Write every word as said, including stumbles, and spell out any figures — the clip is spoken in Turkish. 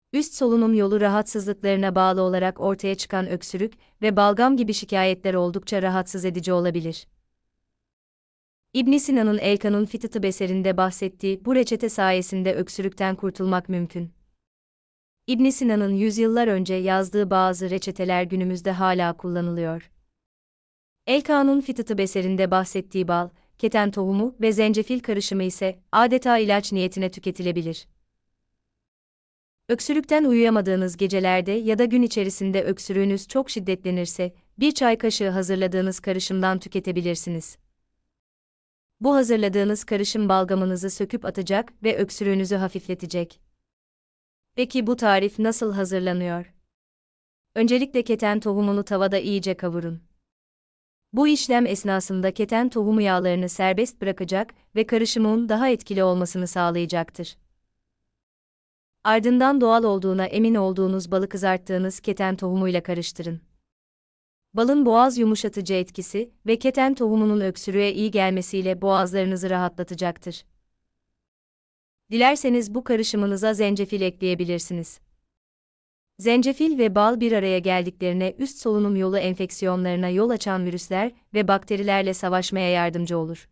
Üst solunum yolu rahatsızlıklarına bağlı olarak ortaya çıkan öksürük ve balgam gibi şikayetler oldukça rahatsız edici olabilir. İbn Sina'nın El Kanun fi Tıbb eserinde bahsettiği bu reçete sayesinde öksürükten kurtulmak mümkün. İbn Sina'nın yüzyıllar önce yazdığı bazı reçeteler günümüzde hala kullanılıyor. El Kanun fi Tıbb eserinde bahsettiği bal, keten tohumu ve zencefil karışımı ise adeta ilaç niyetine tüketilebilir. Öksürükten uyuyamadığınız gecelerde ya da gün içerisinde öksürüğünüz çok şiddetlenirse, bir çay kaşığı hazırladığınız karışımdan tüketebilirsiniz. Bu hazırladığınız karışım balgamınızı söküp atacak ve öksürüğünüzü hafifletecek. Peki bu tarif nasıl hazırlanıyor? Öncelikle keten tohumunu tavada iyice kavurun. Bu işlem esnasında keten tohumu yağlarını serbest bırakacak ve karışımın daha etkili olmasını sağlayacaktır. Ardından doğal olduğuna emin olduğunuz balı kızarttığınız keten tohumuyla karıştırın. Balın boğaz yumuşatıcı etkisi ve keten tohumunun öksürüğe iyi gelmesiyle boğazlarınızı rahatlatacaktır. Dilerseniz bu karışımınıza zencefil ekleyebilirsiniz. Zencefil ve bal bir araya geldiklerine üst solunum yolu enfeksiyonlarına yol açan virüsler ve bakterilerle savaşmaya yardımcı olur.